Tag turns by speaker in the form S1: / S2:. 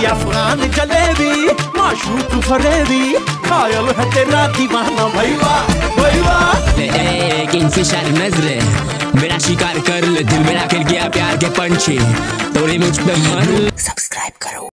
S1: अफगान जलेबी माशूक फरेबी कायल है तेरा दीवाना भैया भैया।
S2: किंगफिशर नजरे मेरा शिकार कर ले, दिल मेरा खिल गया प्यार के पंछी, तोड़े मुझ पे मन। सब्सक्राइब करो।